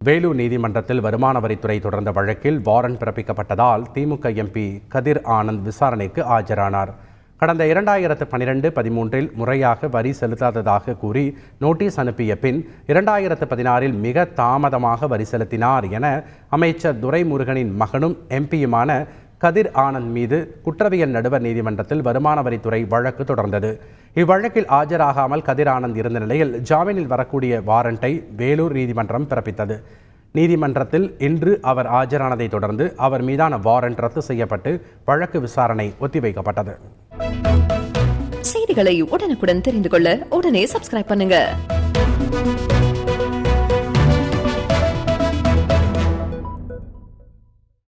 வேலூர் நீதிமன்றத்தில் வருமான வரித்துறை தொடர்ந்த வழக்கில் வாரண்ட் பிறப்பிக்கப்பட்டதால் திமுக எம்பி கதிர் ஆனந்த் விசாரணைக்கு ஆஜரானார். கடந்த 2012-13 முறையாக வரி செலுத்தாததாக கூறி நோட்டீஸ் அனுப்பிய பின் 2016 மிக தாமதமாக வரி செலுத்தினார் என அமைச்சர் துரைமுருகனின் மகனும் எம்பியுமான கதிர் ஆனந்த் மீது குற்றவியல் நடுவர் நீதிமன்றத்தில் வருமான வரித்துறை வழக்கு தொடர்ந்தது. இவ்வழக்கில் ஆஜராகாமல் கதிர் ஆனந்த் இருந்த நிலையில் ஜாமீனில் வரக்கூடிய வாரண்டை வேலூர் நீதிமன்றம் பிறப்பித்தது. நீதிமன்றத்தில் இன்று அவர் ஆஜரானதை தொடர்ந்து அவர் மீதான வாரண்ட் ரத்து செய்யப்பட்டு வழக்கு விசாரணை ஒத்திவைக்கப்பட்டது. செய்திகளை உடனுக்குடன் தெரிந்து கொள்ள உடனே சப்ஸ்கிரைப் பண்ணுங்க.